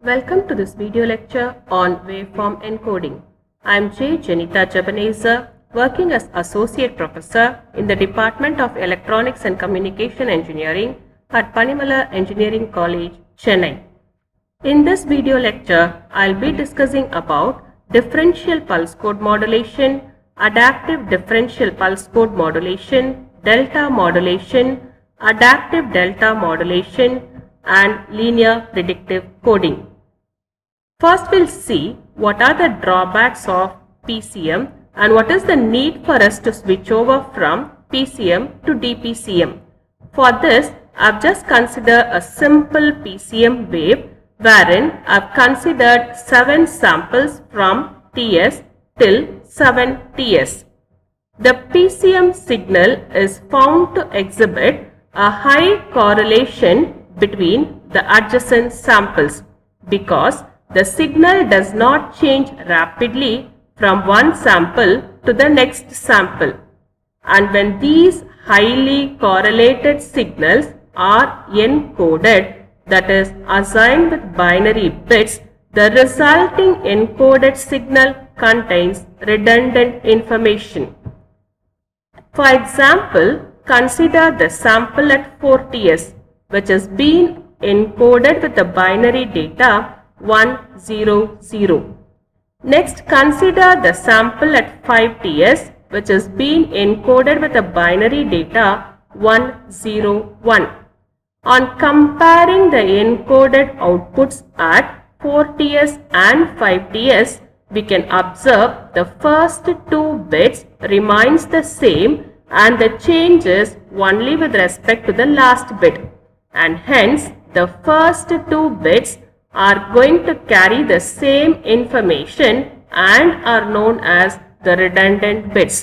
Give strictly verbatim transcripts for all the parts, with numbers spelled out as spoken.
Welcome to this video lecture on waveform encoding. I am Jeneetha, working as Associate Professor in the Department of Electronics and Communication Engineering at Panimala Engineering College, Chennai. In this video lecture, I will be discussing about differential pulse code modulation, adaptive differential pulse code modulation, delta modulation, adaptive delta modulation, and linear predictive coding. First, we'll see what are the drawbacks of P C M and what is the need for us to switch over from P C M to D P C M. For this, I've just considered a simple P C M wave wherein I've considered seven samples from T S till seven T S. The P C M signal is found to exhibit a high correlation between the adjacent samples because the signal does not change rapidly from one sample to the next sample. And when these highly correlated signals are encoded, that is assigned with binary bits, the resulting encoded signal contains redundant information. For example, consider the sample at four T S, which has been encoded with the binary data one zero zero. Next, consider the sample at five T S, which has been encoded with the binary data one zero one. On comparing the encoded outputs at four T S and five T S, we can observe the first two bits remains the same and the change is only with respect to the last bit, and hence the first two bits are going to carry the same information and are known as the redundant bits.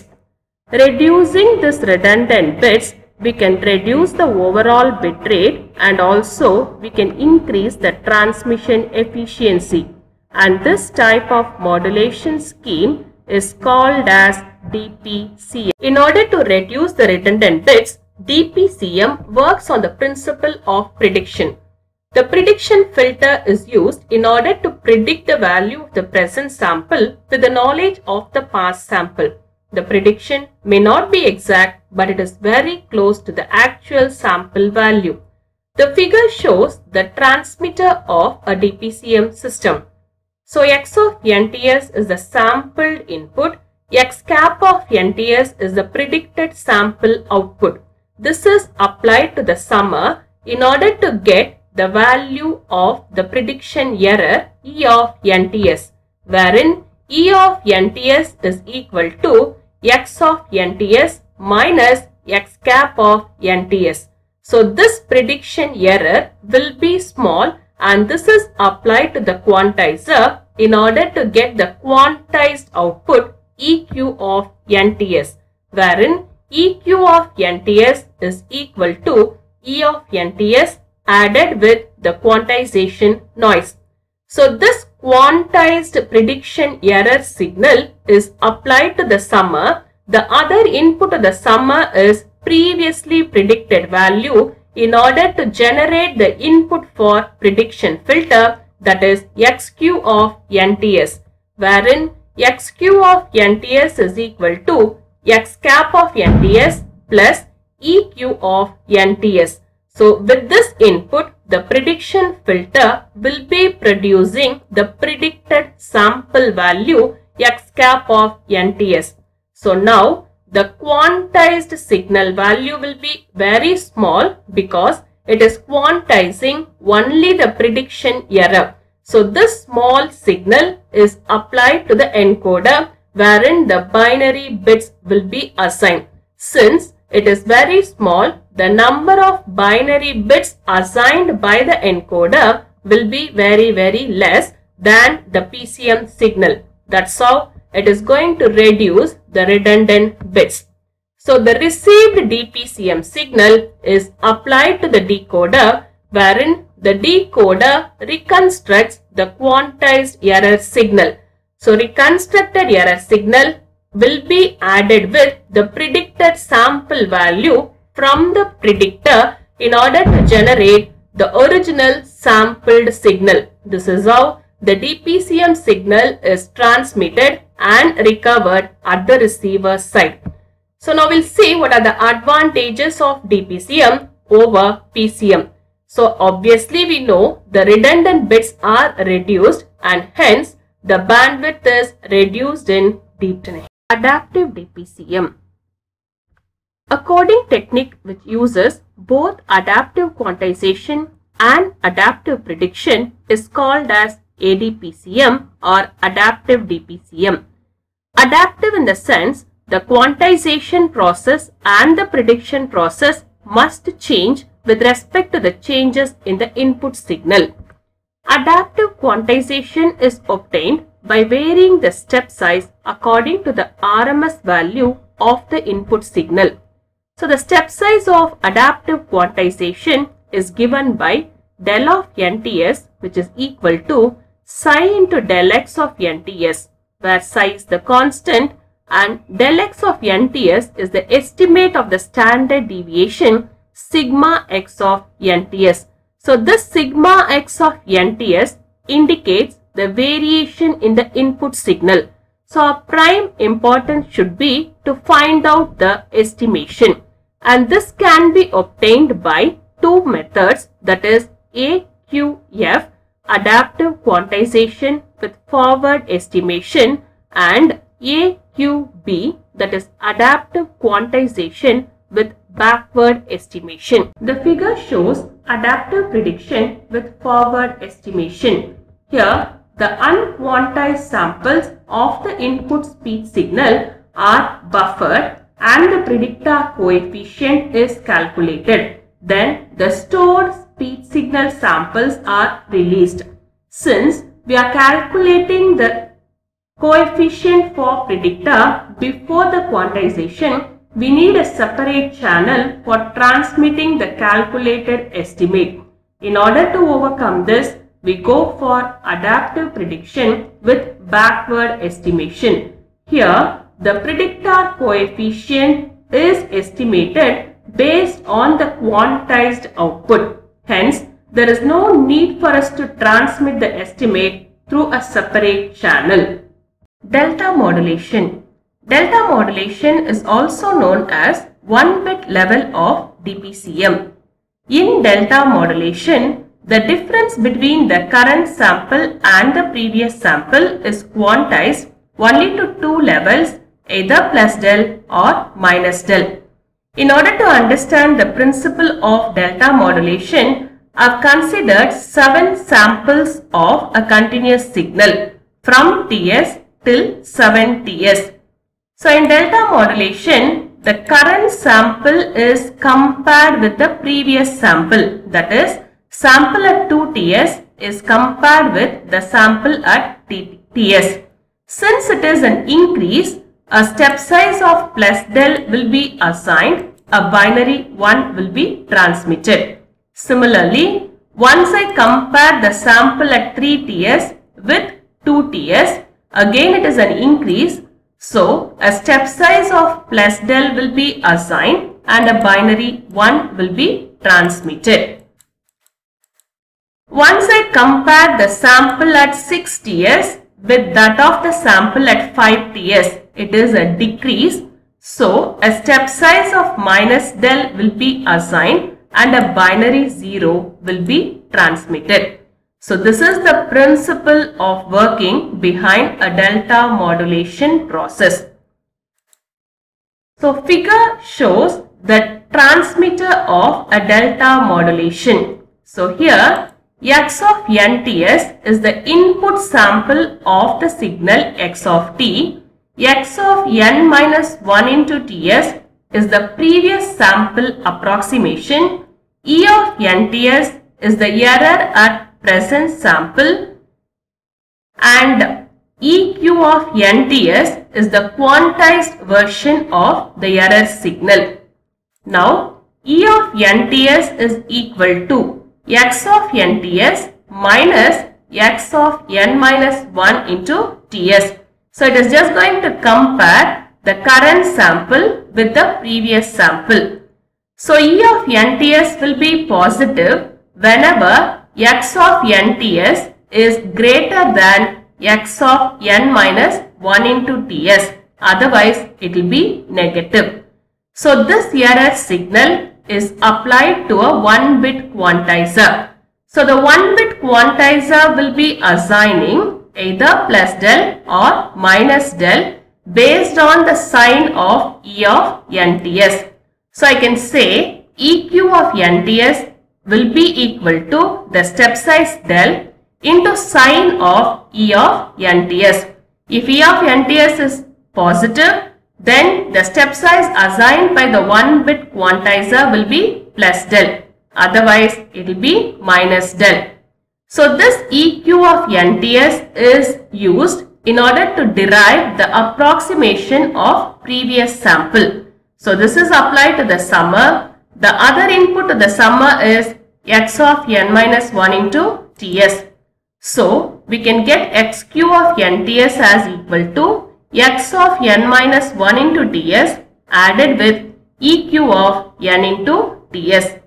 Reducing this redundant bits, we can reduce the overall bit rate and also we can increase the transmission efficiency. And this type of modulation scheme is called as D P C M. In order to reduce the redundant bits, D P C M works on the principle of prediction. The prediction filter is used in order to predict the value of the present sample with the knowledge of the past sample. The prediction may not be exact, but it is very close to the actual sample value. The figure shows the transmitter of a D P C M system. So X of N T S is the sampled input, X cap of N T S is the predicted sample output. This is applied to the summer in order to get the value of the prediction error E of N T S, wherein E of N T S is equal to X of N T S minus X cap of N T S. So this prediction error will be small and this is applied to the quantizer in order to get the quantized output E Q of N T S, wherein E Q of N T S is equal to E of N T S added with the quantization noise. So this quantized prediction error signal is applied to the summer. The other input of the summer is previously predicted value in order to generate the input for prediction filter, that is X Q of N T S, wherein X Q of N T S is equal to X cap of N T S plus E Q of N T S. So with this input, the prediction filter will be producing the predicted sample value X cap of N T S. So now the quantized signal value will be very small because it is quantizing only the prediction error. So this small signal is applied to the encoder wherein the binary bits will be assigned. Since it is very small, the number of binary bits assigned by the encoder will be very very less than the P C M signal. That's how it is going to reduce the redundant bits. So the received D P C M signal is applied to the decoder wherein the decoder reconstructs the quantized error signal. So reconstructed error signal will be added with the predicted sample value from the predictor in order to generate the original sampled signal. This is how the D P C M signal is transmitted and recovered at the receiver side. So now we'll see what are the advantages of D P C M over P C M. So obviously we know the redundant bits are reduced and hence the bandwidth is reduced in deepening. Adaptive D P C M. A coding technique which uses both adaptive quantization and adaptive prediction is called as A D P C M or adaptive D P C M. Adaptive in the sense the quantization process and the prediction process must change with respect to the changes in the input signal. Adaptive quantization is obtained by varying the step size according to the R M S value of the input signal. So the step size of adaptive quantization is given by del of N T S, which is equal to psi into del x of N T S, where psi is the constant and del x of N T S is the estimate of the standard deviation sigma x of N T S. So this sigma x of N T S indicates the variation in the input signal. So our prime importance should be to find out the estimation, and this can be obtained by two methods, that is A Q F adaptive quantization with forward estimation and A Q B, that is adaptive quantization with backward estimation. The figure shows adaptive prediction with forward estimation. Here the unquantized samples of the input speech signal are buffered and the predictor coefficient is calculated. Then the stored speech signal samples are released. Since we are calculating the coefficient for predictor before the quantization, we need a separate channel for transmitting the calculated estimate. In order to overcome this, we go for adaptive prediction with backward estimation. Here, the predictor coefficient is estimated based on the quantized output. Hence, there is no need for us to transmit the estimate through a separate channel. Delta modulation. Delta modulation is also known as one-bit level of D P C M. In delta modulation, the difference between the current sample and the previous sample is quantized only to two levels, either plus del or minus del. In order to understand the principle of delta modulation, I have considered seven samples of a continuous signal from T S till seven T S. So in delta modulation, the current sample is compared with the previous sample, that is, sample at two T S is compared with the sample at T S. Since it is an increase, a step size of plus del will be assigned, a binary one will be transmitted. Similarly, once I compare the sample at three T S with two T S, again it is an increase, so a step size of plus del will be assigned and a binary one will be transmitted. Once I compare the sample at six T S with that of the sample at five T S, it is a decrease. So a step size of minus del will be assigned and a binary zero will be transmitted. So this is the principle of working behind a delta modulation process. So figure shows the transmitter of a delta modulation. So here x of N T S is the input sample of the signal x of t. X of n minus one into T S is the previous sample approximation. E of N T S is the error at present sample, and E Q of N T S is the quantized version of the error signal. Now E of N T S is equal to x of N T S minus x of n minus one into T S. So it is just going to compare the current sample with the previous sample. So E of N T S will be positive whenever x of N T S is greater than x of N minus one into T S. Otherwise, it will be negative. So, this error signal is applied to a one bit quantizer. So, the one bit quantizer will be assigning either plus del or minus del based on the sign of E of N T S. So, I can say E Q of N T S will be equal to the step size del into sign of E of N T S. If E of N T S is positive, then the step size assigned by the one bit quantizer will be plus del. Otherwise, it will be minus del. So, this E Q of N T S is used in order to derive the approximation of previous sample. So, this is applied to the summer. The other input to the summer is x of N minus one into T S. So, we can get X Q of N T S as equal to x of N minus one into T S added with E Q of N into T S.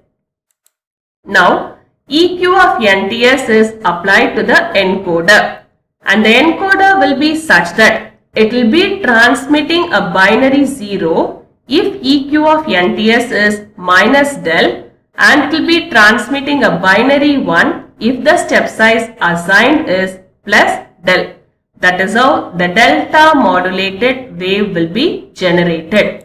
Now, E Q of N T S is applied to the encoder, and the encoder will be such that it will be transmitting a binary zero if E Q of N T S is minus del, and it will be transmitting a binary one if the step size assigned is plus del. That is how the delta modulated wave will be generated.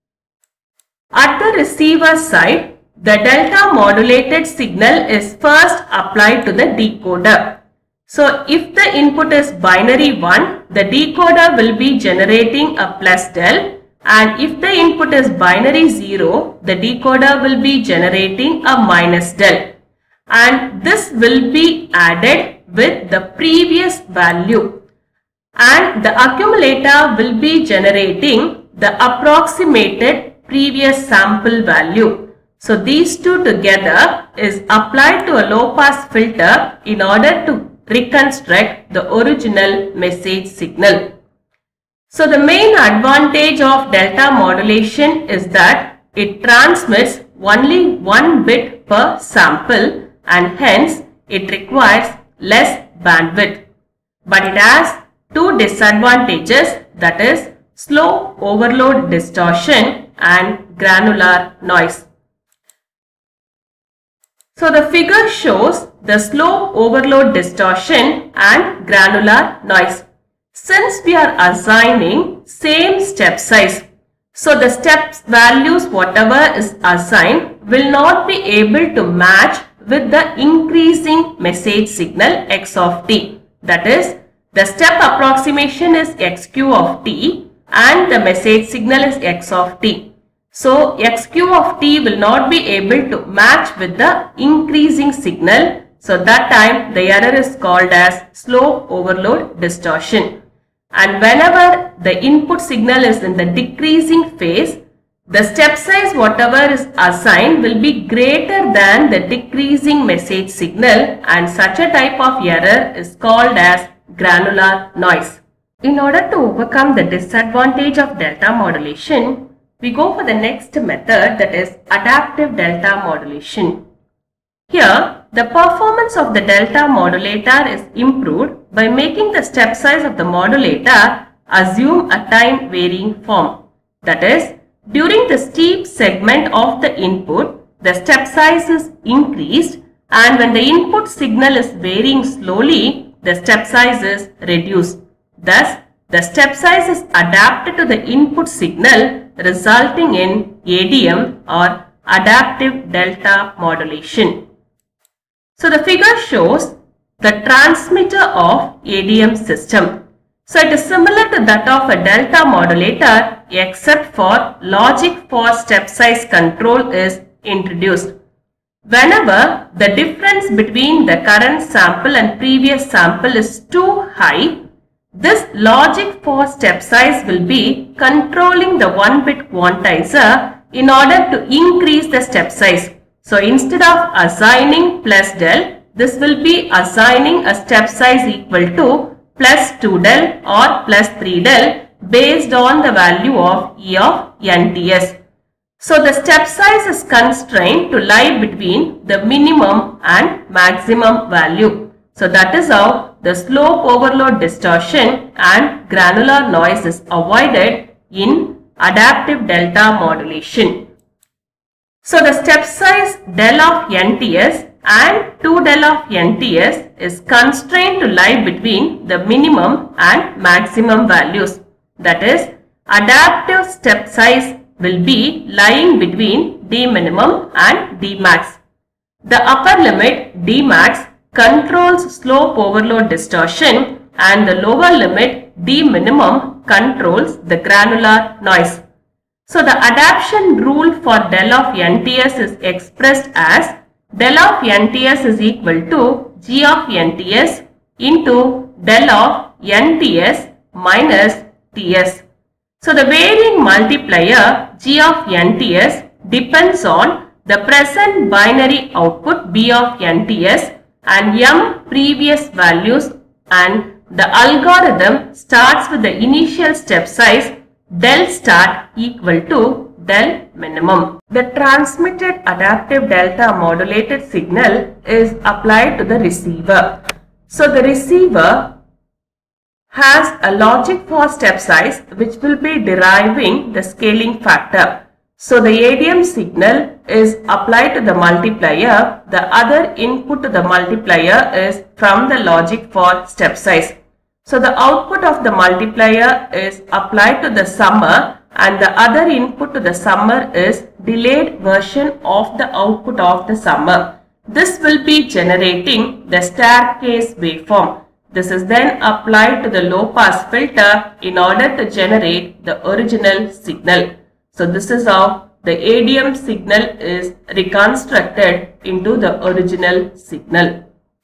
At the receiver side, the delta modulated signal is first applied to the decoder. So, if the input is binary one, the decoder will be generating a plus del, and if the input is binary zero, the decoder will be generating a minus del, and this will be added with the previous value, and the accumulator will be generating the approximated previous sample value. So, these two together is applied to a low pass filter in order to reconstruct the original message signal. So, the main advantage of delta modulation is that it transmits only one bit per sample, and hence it requires less bandwidth. But it has two disadvantages, that is slow overload distortion and granular noise. So, the figure shows the slow overload distortion and granular noise. Since we are assigning same step size, so the steps values whatever is assigned will not be able to match with the increasing message signal x of t. That is, the step approximation is xq of t and the message signal is x of t. So, xq of t will not be able to match with the increasing signal. So, that time the error is called as slow overload distortion. And whenever the input signal is in the decreasing phase, the step size whatever is assigned will be greater than the decreasing message signal, and such a type of error is called as granular noise. In order to overcome the disadvantage of delta modulation, we go for the next method, that is adaptive delta modulation. Here, the performance of the delta modulator is improved by making the step size of the modulator assume a time varying form. That is, during the steep segment of the input, the step size is increased, and when the input signal is varying slowly, the step size is reduced. Thus, the step size is adapted to the input signal, resulting in A D M or adaptive delta modulation. So, the figure shows the transmitter of A D M system. So, it is similar to that of a delta modulator, except for logic for step size control is introduced. Whenever the difference between the current sample and previous sample is too high, this logic for step size will be controlling the one bit quantizer in order to increase the step size. So, instead of assigning plus del, this will be assigning a step size equal to plus two del or plus three del based on the value of E of N T S. So the step size is constrained to lie between the minimum and maximum value. So that is how the slope overload distortion and granular noise is avoided in adaptive delta modulation. So the step size del of N T S and two del of N T S is constrained to lie between the minimum and maximum values. That is, adaptive step size will be lying between D minimum and D max. The upper limit D max controls slope overload distortion and the lower limit D minimum controls the granular noise. So the adaptation rule for del of N T S is expressed as del of N T S is equal to G of N T S into del of N T S minus T S. So the varying multiplier G of N T S depends on the present binary output B of N T S and M previous values, and the algorithm starts with the initial step size del start equal to del minimum. The transmitted adaptive delta modulated signal is applied to the receiver. So the receiver has a logic for step size which will be deriving the scaling factor. So the A D M signal is applied to the multiplier. The other input to the multiplier is from the logic for step size. So the output of the multiplier is applied to the summer and the other input to the summer is delayed version of the output of the summer. This will be generating the staircase waveform. This is then applied to the low pass filter in order to generate the original signal. So this is how the A D M signal is reconstructed into the original signal.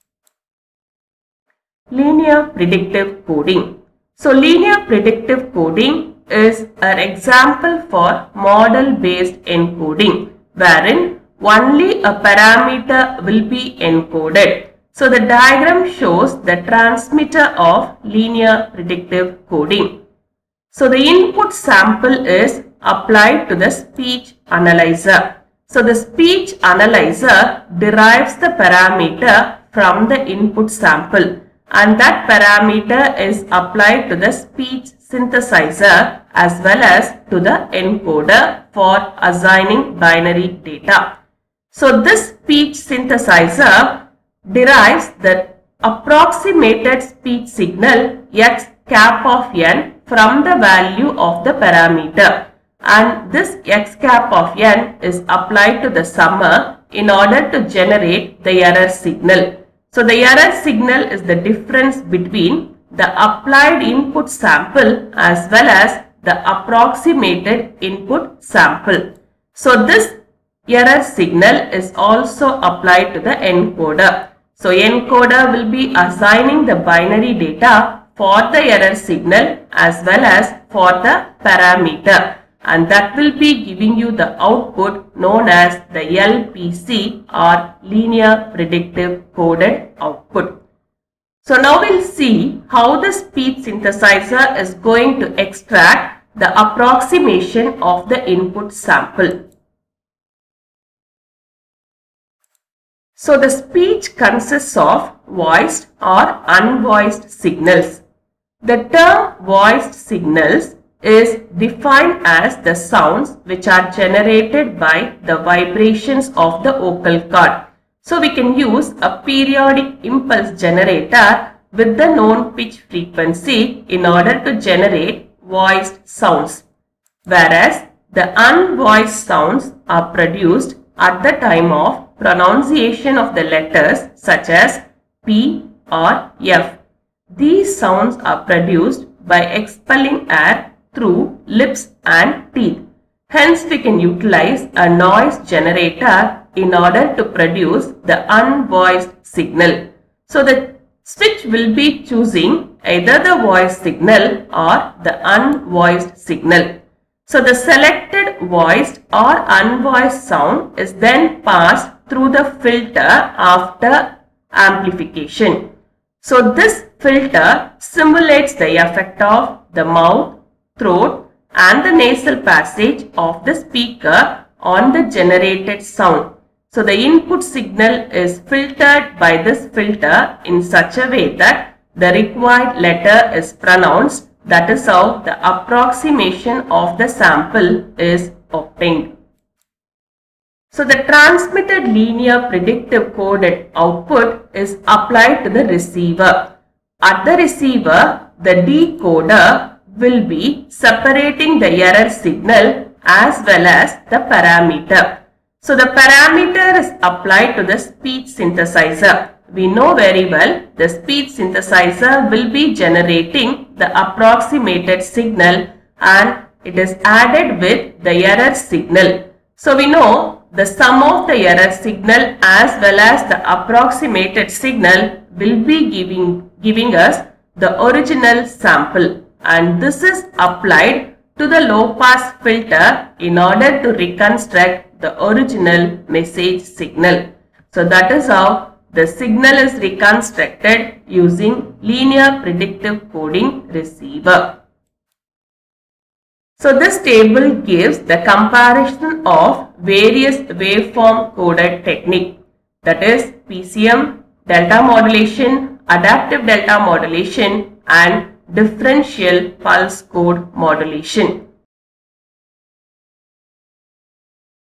Linear predictive coding. So linear predictive coding is an example for model based encoding wherein only a parameter will be encoded. So the diagram shows the transmitter of linear predictive coding. So the input sample is applied to the speech analyzer. So the speech analyzer derives the parameter from the input sample, and that parameter is applied to the speech synthesizer as well as to the encoder for assigning binary data. So this speech synthesizer derives the approximated speech signal x cap of n from the value of the parameter, and this x cap of n is applied to the summer in order to generate the error signal. So the error signal is the difference between the applied input sample as well as the approximated input sample. So this error signal is also applied to the encoder. So encoder will be assigning the binary data for the error signal as well as for the parameter, and that will be giving you the output known as the L P C or linear predictive coded output. So now we'll see how the speech synthesizer is going to extract the approximation of the input sample. So the speech consists of voiced or unvoiced signals. The term voiced signals is defined as the sounds which are generated by the vibrations of the vocal cord. So we can use a periodic impulse generator with the known pitch frequency in order to generate voiced sounds, whereas the unvoiced sounds are produced at the time of pronunciation of the letters such as P or F. These sounds are produced by expelling air through lips and teeth. Hence, we can utilize a noise generator in order to produce the unvoiced signal. So, the switch will be choosing either the voiced signal or the unvoiced signal. So, the selected voiced or unvoiced sound is then passed through the filter after amplification. So, this filter simulates the effect of the mouth, throat and the nasal passage of the speaker on the generated sound. So the input signal is filtered by this filter in such a way that the required letter is pronounced. That is how the approximation of the sample is obtained. So the transmitted linear predictive coded output is applied to the receiver. At the receiver, the decoder will be separating the error signal as well as the parameter. So the parameter is applied to the speech synthesizer. We know very well the speech synthesizer will be generating the approximated signal and it is added with the error signal. So we know the sum of the error signal as well as the approximated signal will be giving, giving us the original sample, and this is applied to the low pass filter in order to reconstruct the original message signal. So that is how the signal is reconstructed using linear predictive coding receiver. So this table gives the comparison of various waveform coded technique, that is P C M, delta modulation, adaptive delta modulation and differential pulse code modulation.